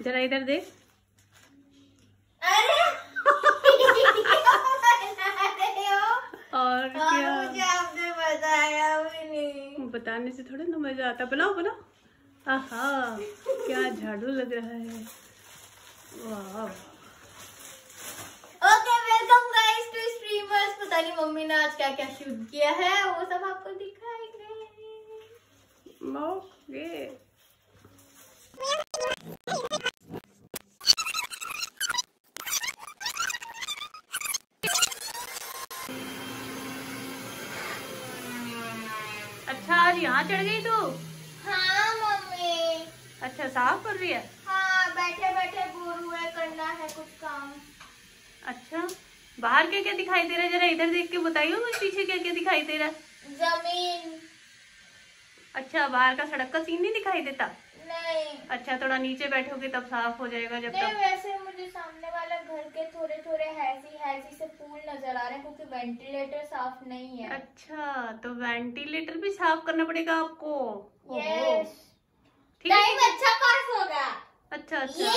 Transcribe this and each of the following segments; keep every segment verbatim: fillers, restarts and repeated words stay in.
जरा इधर देख। अरे और क्या, मुझे आपने बताया भी नहीं। बताने से थोड़ा ना मजा आता। बनाओ बनाओ। आहा क्या झाड़ू लग रहा है। वाह। Okay welcome guys to streamers. पता नहीं मम्मी ने आज क्या क्या शूट किया है, वो सब आपको दिखाएंगे। ओके। अच्छा आज यहाँ चढ़ गई तू? हाँ मम्मी। अच्छा साफ कर रही है? हाँ बैठे बैठे बोर हुए, करना है कुछ काम। अच्छा बाहर क्या क्या दिखाई दे रहा है, जरा इधर देख के बताइए मुझे, पीछे क्या क्या दिखाई दे रहा है? जमीन। अच्छा बाहर का सड़क का सीन नहीं दिखाई देता? नहीं। अच्छा थोड़ा नीचे बैठोगे तब साफ हो जाएगा। जब नहीं तक वैसे मुझे सामने वाला घर के थोड़े थोड़े हैजी हैजी से फूल नजर आ रहे हैं क्योंकि वेंटिलेटर साफ नहीं है। अच्छा तो वेंटिलेटर भी साफ करना पड़ेगा आपको? यस। ठीक है। टाइम अच्छा पास होगा। अच्छा अच्छा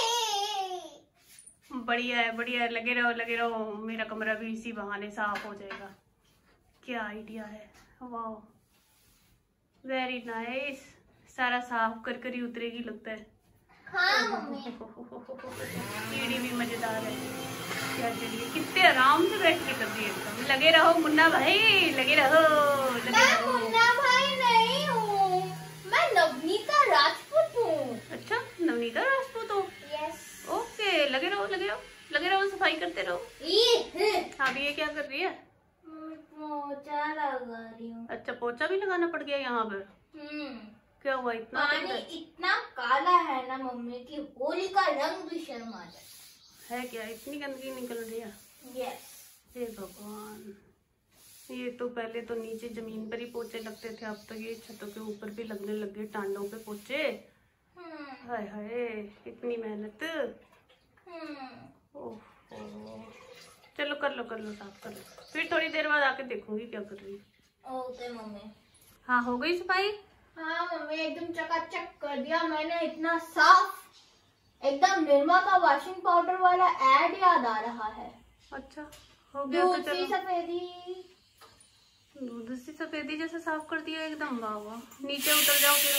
बढ़िया है बढ़िया है, लगे रहो लगे रहो। मेरा कमरा भी इसी बहाने साफ हो जाएगा। क्या आइडिया है, वाह वेरी नाइस। सारा साफ कर कर ही उतरेगी लगता है। हाँ मम्मी। सीढ़ी भी मजेदार है। क्या चलिए कितने आराम से बैठ के कर दिए एकदम। लगे रहो मुन्ना भाई, लगे रहो लगे मैं रहो। मुन्ना भाई नहीं हूँ, मैं नवनीता राजपूत हूँ। अच्छा नवनीता राजपूत हो? यस। ओके लगे रहो लगे रहो लगे रहो, सफाई करते रहो। अभी ये क्या कर रही है? पोछा लगा रही हूँ। अच्छा पोछा भी लगाना पड़ गया यहाँ पर? हम्म। क्या हुआ इतना? पानी इतना काला है ना मम्मी की होली का रंग भी शर्म आ जाए। है क्या, इतनी गंदगी निकल रही है? यस। हे भगवान, ये तो पहले तो नीचे जमीन पर ही पोछे लगते थे, अब तो ये छतों के ऊपर भी लगने लग गए टांडों पे पोछे। हाय हाय इतनी मेहनत। ओहो चलो कर लो कर लो साफ कर लो, फिर थोड़ी देर बाद आके देखूंगी क्या कर रही है। Okay mummy. हाँ हो गई सफाई? हाँ मम्मी एकदम चकाचक कर दिया मैंने, इतना साफ, एकदम निर्मा का वॉशिंग पाउडर वाला एड याद आ रहा है। अच्छा हो गया तो दूध सी सफेदी, दूध सी सफेदी जैसे साफ कर दिया एकदम। वाह वाह। नीचे उतर जाओ फिर।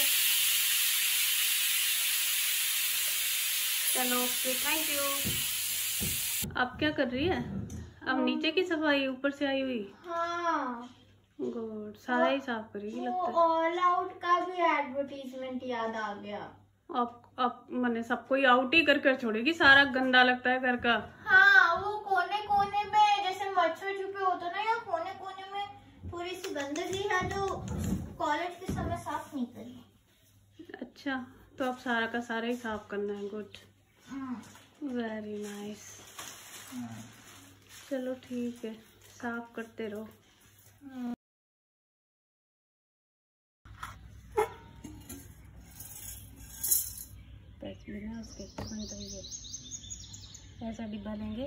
चलो ओके थैंक यू। अब क्या कर रही है? अब नीचे की सफाई ऊपर से आई हुई? हाँ गुड, सारा ही साफ करेगी लगता है। ऑल आउट का भी एडवर्टीजमेंट याद आ गया। अब अब मैंने सबको ही आउट ही कर कर छोड़ेगी, सारा गंदा लगता है घर का। हाँ वो कोने कोने में जैसे मच्छर छुपे होते ना, या कोने कोने में थोड़ी सी गंदगी है जो कॉलेज के समय साफ नहीं करी। अच्छा तो अब सारा का सारा ही साफ करना है। Good very nice. चलो ठीक है साफ करते रहो। उसके ऐसा डिब्बा लेंगे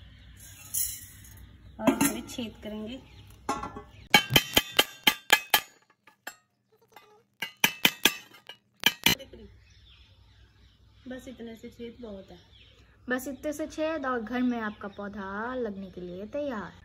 और उसमें छेद करेंगे। बस इतने से छेद बहुत है। बस इतने से छेद और घर में आपका पौधा लगने के लिए तैयार।